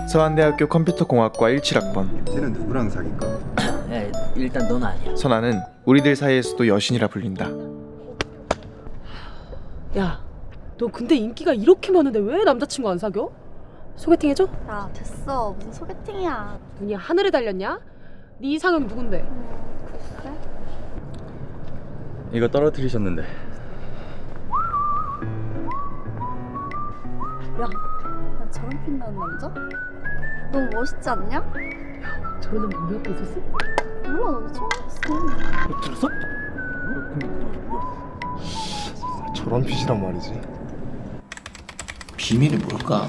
서한대학교 컴퓨터공학과 17학번. 쟤는 누구랑 사귈까? 야, 일단 넌 아니야. 선아는 우리들 사이에서도 여신이라 불린다. 야, 너 근데 인기가 이렇게 많은데 왜 남자친구 안 사겨? 소개팅 해줘? 야 됐어, 무슨 소개팅이야. 눈이 하늘에 달렸냐? 네 이상형 누군데? 글쎄. 이거 떨어뜨리셨는데. 야 저런 빛나는 남자? 너무 멋있지 않냐? 저런 놈 우리 학교 있었어? 몰라, 나도 처음 봤어. 들었어? 저런 핏이란 말이지. 비밀이 뭘까?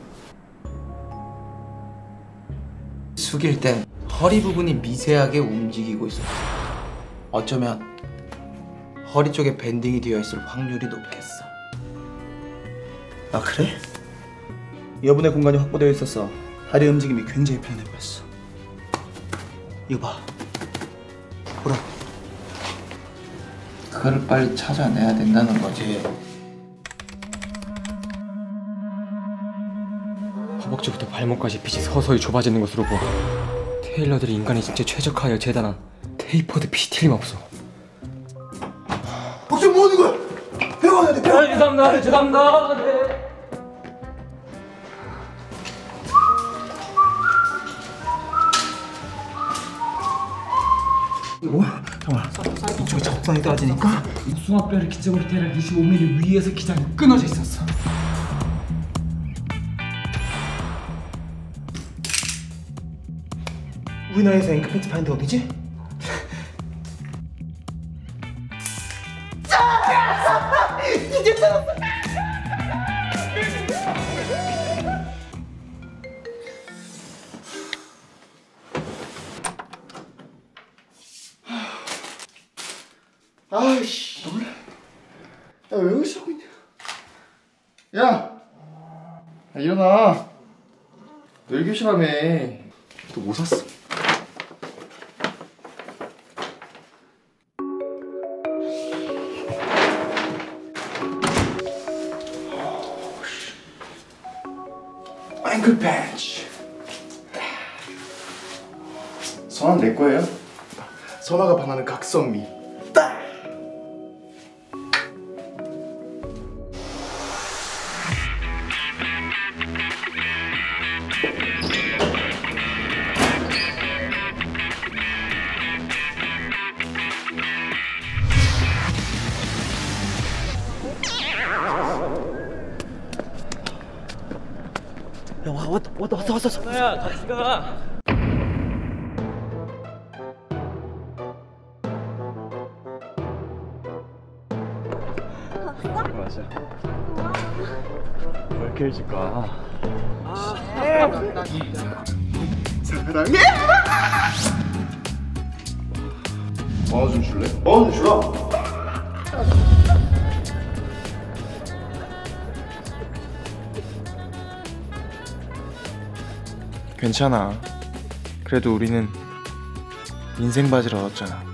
숙일 땐 허리 부분이 미세하게 움직이고 있었어. 어쩌면 허리 쪽에 밴딩이 되어 있을 확률이 높겠어. 아 그래? 여분의 공간이 확보되어 있어서 다리 움직임이 굉장히 편해 보였어. 이거 봐. 보라고. 그걸 빨리 찾아내야 된다는 거지. 허벅지부터 발목까지 핏이 서서히 좁아지는 것으로 보아 테일러들이 인간의 신체 최적화하여 재단한 테이퍼드 핏이 틀림없어. 혹시 뭐 하는 거야? 배워야 돼. 죄송합니다. 죄송합니다. 네. 뭐야? 잠깐만. 이쪽에 적성이 떨어지니까 숭어뼈를 기점으로 대략 25mm 위에서 기장이 끊어져 있었어. 우리나라에서 앵크패트 파인드 어디지? 이제 찾았어. 아이씨, 야 왜 여기서 자고 있냐? 야, 일어나. 너 1교시라며. 또 뭐 샀어? 앵클 팬츠. 선아는 내 거예요. 선아가 반하는 각선미. 딱. 야, 왔어. 선아야, 같이 가. 맞아. 왜 이렇게 일찍 가? 사랑해. 만원 좀 줄래? 만원 좀 주라. 괜찮아. 그래도 우리는 인생 바지를 얻었잖아.